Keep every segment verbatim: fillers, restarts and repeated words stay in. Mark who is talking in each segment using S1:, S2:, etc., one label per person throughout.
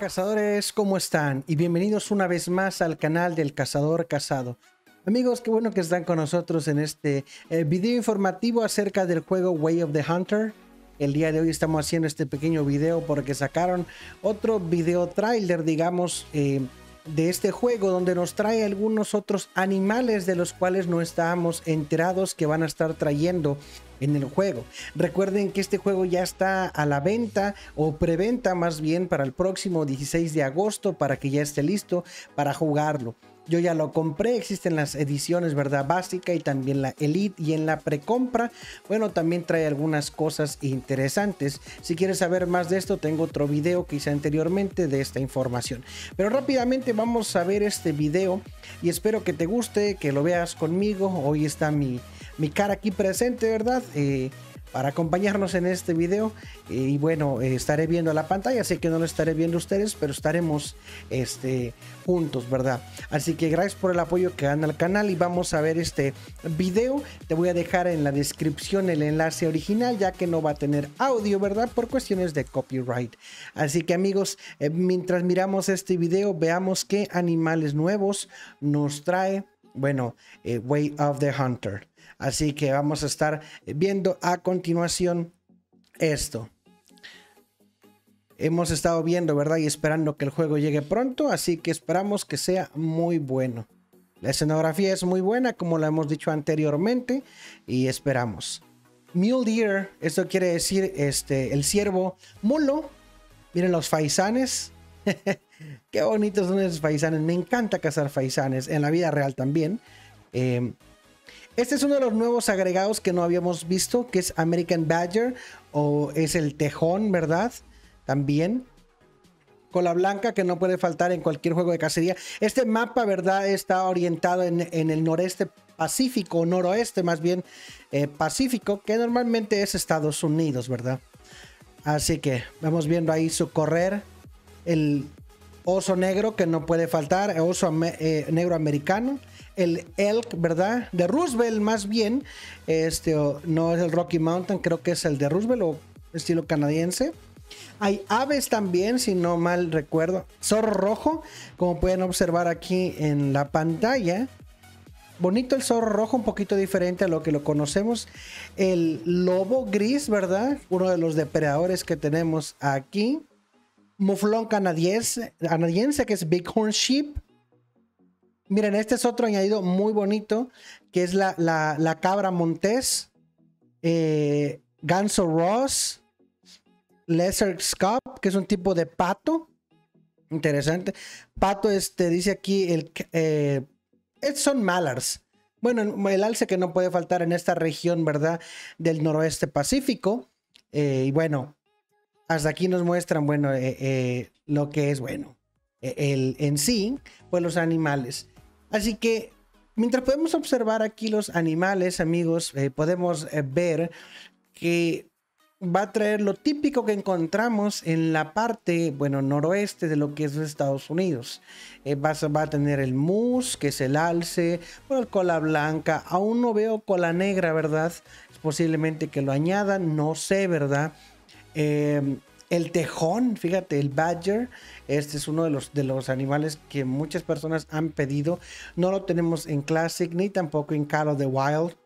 S1: Cazadores, ¿cómo están? Y bienvenidos una vez más al canal del Cazador Cazado. Amigos, qué bueno que están con nosotros en este eh, video informativo acerca del juego Way of the Hunter. El día de hoy estamos haciendo este pequeño video porque sacaron otro video trailer, digamos, eh, de este juego, donde nos trae algunos otros animales de los cuales no estábamos enterados que van a estar trayendo en el juego. Recuerden que este juego ya está a la venta o preventa más bien para el próximo dieciséis de agosto, para que ya esté listo para jugarlo. Yo ya lo compré, existen las ediciones, ¿verdad? Básica y también la Elite, y en la precompra, bueno, también trae algunas cosas interesantes. Si quieres saber más de esto, tengo otro video que hice anteriormente de esta información. Pero rápidamente vamos a ver este video y espero que te guste, que lo veas conmigo. Hoy está mi, mi cara aquí presente, ¿verdad? Eh, para acompañarnos en este video. Eh, y bueno, eh, estaré viendo la pantalla, sé que no lo estaré viendo ustedes, pero estaremos este, juntos, ¿verdad? Así que gracias por el apoyo que dan al canal y vamos a ver este video. Te voy a dejar en la descripción el enlace original, ya que no va a tener audio, ¿verdad? Por cuestiones de copyright. Así que amigos, eh, mientras miramos este video, veamos qué animales nuevos nos trae, bueno, eh, Way of the Hunter. Así que vamos a estar viendo a continuación esto. Hemos estado viendo, ¿verdad? Y esperando que el juego llegue pronto, así que esperamos que sea muy bueno. La escenografía es muy buena, como lo hemos dicho anteriormente, y esperamos. Mule Deer, esto quiere decir este, el ciervo mulo. Miren los faisanes. Qué bonitos son esos faisanes. Me encanta cazar faisanes, en la vida real también. Eh, Este es uno de los nuevos agregados que no habíamos visto, que es American Badger, o es el tejón, ¿verdad? También. Cola blanca, que no puede faltar en cualquier juego de cacería. Este mapa, ¿verdad? Está orientado en, en el noreste pacífico, o noroeste más bien eh, pacífico, que normalmente es Estados Unidos, ¿verdad? Así que vamos viendo ahí su correr. El oso negro, que no puede faltar, el oso eh, negro americano. El elk, ¿verdad? De Roosevelt más bien. Este no es el Rocky Mountain, creo que es el de Roosevelt o estilo canadiense. Hay aves también, si no mal recuerdo. Zorro rojo, como pueden observar aquí en la pantalla. Bonito el zorro rojo, un poquito diferente a lo que lo conocemos. El lobo gris, ¿verdad? Uno de los depredadores que tenemos aquí. Muflón canadiense, canadiense que es Bighorn Sheep. Miren, este es otro añadido muy bonito, que es la, la, la cabra montés, eh, ganso ross, lesser scaup, que es un tipo de pato. Interesante. Pato, este, dice aquí, el, eh, son mallards. Bueno, el alce que no puede faltar en esta región, ¿verdad? Del noroeste pacífico. Eh, y bueno, hasta aquí nos muestran, bueno, eh, eh, lo que es, bueno, el, en sí, pues los animales. Así que mientras podemos observar aquí los animales, amigos, eh, podemos eh, ver que va a traer lo típico que encontramos en la parte, bueno, noroeste de lo que es Estados Unidos. Eh, va, va a tener el moose, que es el alce, bueno, el cola blanca. Aún no veo cola negra, ¿verdad? Es posiblemente que lo añadan, no sé, ¿verdad? Eh, El tejón, fíjate, el badger, este es uno de los, de los animales que muchas personas han pedido. No lo tenemos en Classic ni tampoco en Call of the Wild.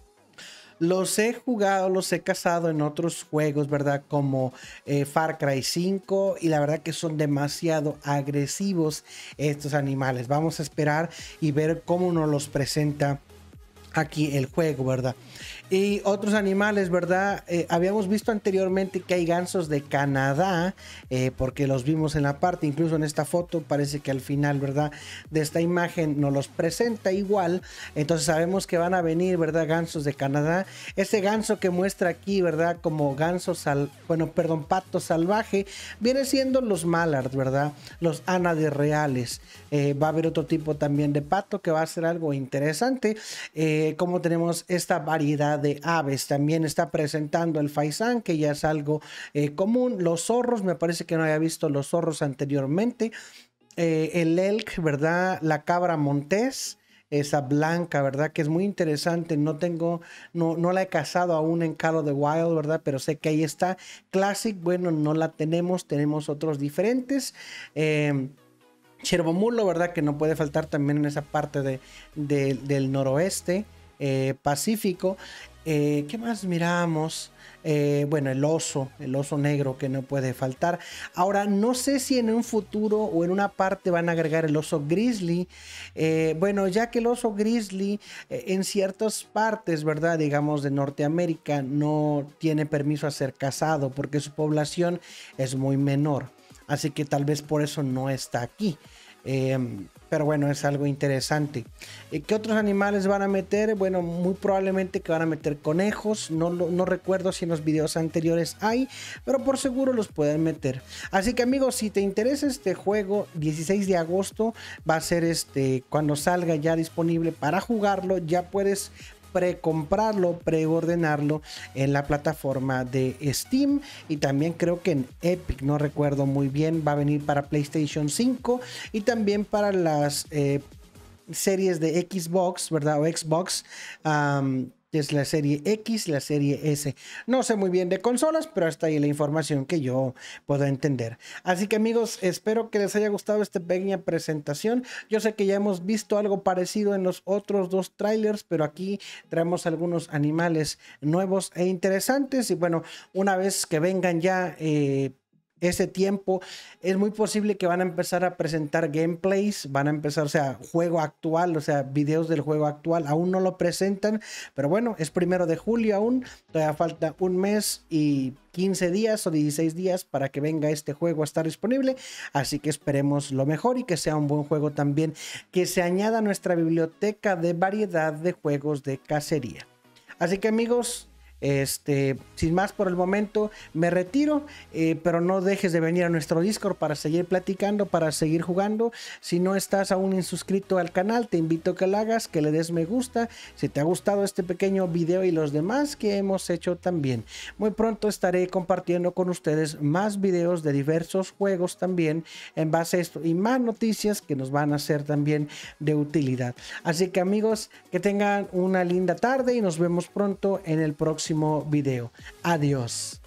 S1: Los he jugado, los he cazado en otros juegos, ¿verdad? Como eh, Far Cry cinco, y la verdad que son demasiado agresivos estos animales. Vamos a esperar y ver cómo nos los presenta aquí el juego, ¿verdad? Y otros animales, ¿verdad? Eh, habíamos visto anteriormente que hay gansos de Canadá, eh, porque los vimos en la parte, incluso en esta foto, parece que al final, ¿verdad? De esta imagen nos los presenta igual. Entonces sabemos que van a venir, ¿verdad? Gansos de Canadá. Este ganso que muestra aquí, ¿verdad? Como ganso sal, bueno, perdón, pato salvaje, viene siendo los mallards, ¿verdad? Los ánades reales. Eh, va a haber otro tipo también de pato que va a ser algo interesante. Eh, como tenemos esta variedad de aves, también está presentando el faisán, que ya es algo eh, común. Los zorros, me parece que no había visto los zorros anteriormente. Eh, el elk, ¿verdad? La cabra montés, esa blanca, ¿verdad? Que es muy interesante. No tengo, no, no la he cazado aún en Call of the Wild, ¿verdad? Pero sé que ahí está. Classic, bueno, no la tenemos, tenemos otros diferentes. Eh, Cherbomulo, ¿verdad? Que no puede faltar también en esa parte de, de, del noroeste eh, Pacífico. Eh, ¿Qué más miramos? Eh, bueno, el oso, el oso negro que no puede faltar. Ahora, no sé si en un futuro o en una parte van a agregar el oso grizzly. Eh, bueno, ya que el oso grizzly eh, en ciertas partes, ¿verdad? Digamos de Norteamérica, no tiene permiso a ser cazado porque su población es muy menor. Así que tal vez por eso no está aquí. Eh, pero bueno, es algo interesante. Eh, ¿Qué otros animales van a meter? Bueno, muy probablemente que van a meter conejos. No, no, no recuerdo si en los videos anteriores hay, pero por seguro los pueden meter. Así que amigos, si te interesa este juego, dieciséis de agosto va a ser este cuando salga ya disponible para jugarlo. Ya puedes precomprarlo, preordenarlo en la plataforma de Steam y también creo que en Epic, no recuerdo muy bien, va a venir para PlayStation cinco y también para las eh, series de Xbox, ¿verdad? O Xbox, um, es la serie X, la serie S. No sé muy bien de consolas, pero hasta ahí la información que yo puedo entender. Así que amigos, espero que les haya gustado esta pequeña presentación. Yo sé que ya hemos visto algo parecido en los otros dos trailers, pero aquí traemos algunos animales nuevos e interesantes. Y bueno, una vez que vengan ya eh, ese tiempo, es muy posible que van a empezar a presentar gameplays, van a empezar, o sea, juego actual, o sea, videos del juego actual, aún no lo presentan, pero bueno, es primero de julio aún, todavía falta un mes y quince días o dieciséis días para que venga este juego a estar disponible, así que esperemos lo mejor y que sea un buen juego también, que se añada a nuestra biblioteca de variedad de juegos de cacería. Así que amigos, Este, sin más por el momento, me retiro, eh, pero no dejes de venir a nuestro Discord para seguir platicando, para seguir jugando. Si no estás aún inscrito al canal, te invito a que lo hagas, que le des me gusta. Si te ha gustado este pequeño video y los demás que hemos hecho también. Muy pronto estaré compartiendo con ustedes más videos de diversos juegos también en base a esto y más noticias que nos van a ser también de utilidad. Así que amigos, que tengan una linda tarde y nos vemos pronto en el próximo video. Adiós.